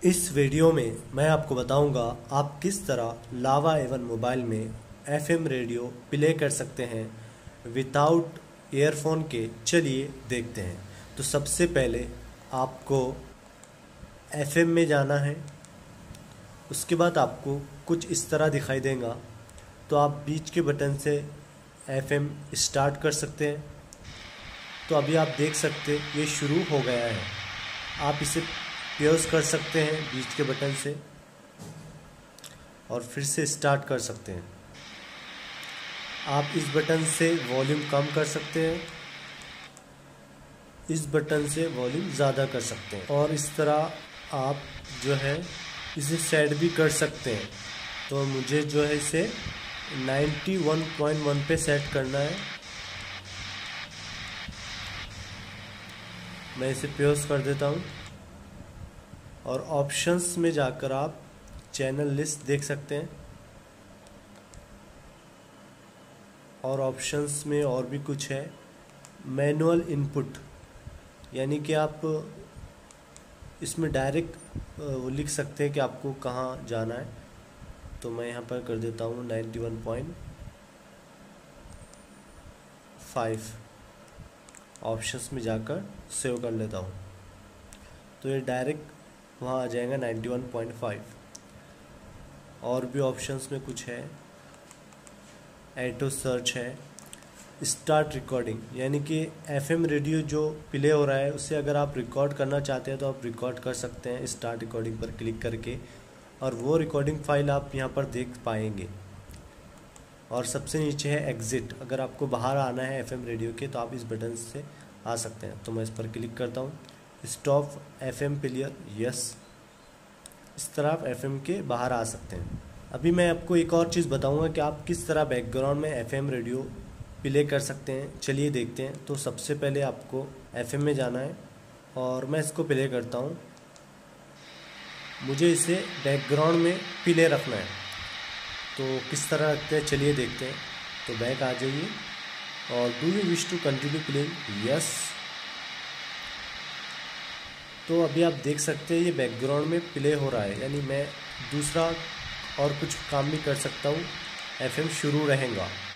इस वीडियो में मैं आपको बताऊंगा आप किस तरह लावा A1 मोबाइल में FM रेडियो प्ले कर सकते हैं विदाउट ईयरफोन के। चलिए देखते हैं। तो सबसे पहले आपको FM में जाना है। उसके बाद आपको कुछ इस तरह दिखाई देगा, तो आप बीच के बटन से FM स्टार्ट कर सकते हैं। तो अभी आप देख सकते ये शुरू हो गया है। आप इसे पॉज कर सकते हैं बीच के बटन से और फिर से स्टार्ट कर सकते हैं। आप इस बटन से वॉल्यूम कम कर सकते हैं, इस बटन से वॉल्यूम ज़्यादा कर सकते हैं और इस तरह आप जो है इसे सेट भी कर सकते हैं। तो मुझे जो है इसे 91.1 पे सेट करना है। मैं इसे पॉज कर देता हूँ और ऑप्शंस में जाकर आप चैनल लिस्ट देख सकते हैं। और ऑप्शंस में और भी कुछ है, मैनुअल इनपुट, यानी कि आप इसमें डायरेक्ट लिख सकते हैं कि आपको कहाँ जाना है। तो मैं यहाँ पर कर देता हूँ 91.5। ऑप्शंस में जाकर सेव कर लेता हूँ तो ये डायरेक्ट वहाँ आ जाएगा 91.5। और भी ऑप्शंस में कुछ है, ऑटो सर्च है, स्टार्ट रिकॉर्डिंग, यानी कि FM रेडियो जो प्ले हो रहा है उसे अगर आप रिकॉर्ड करना चाहते हैं तो आप रिकॉर्ड कर सकते हैं स्टार्ट रिकॉर्डिंग पर क्लिक करके, और वो रिकॉर्डिंग फाइल आप यहाँ पर देख पाएंगे। और सबसे नीचे है एग्ज़िट, अगर आपको बाहर आना है FM रेडियो के तो आप इस बटन से आ सकते हैं। तो मैं इस पर क्लिक करता हूँ, स्टॉप FM प्लेयर, यस। इस तरह आप FM के बाहर आ सकते हैं। अभी मैं आपको एक और चीज़ बताऊंगा कि आप किस तरह बैकग्राउंड में FM रेडियो प्ले कर सकते हैं। चलिए देखते हैं। तो सबसे पहले आपको FM में जाना है और मैं इसको प्ले करता हूँ। मुझे इसे बैकग्राउंड में प्ले रखना है, तो किस तरह रखते हैं चलिए देखते हैं। तो बैक आ जाइए और do you wish to continue playing, yes. तो अभी आप देख सकते हैं ये बैकग्राउंड में प्ले हो रहा है, यानी मैं दूसरा और कुछ काम भी कर सकता हूँ, FM शुरू रहेगा।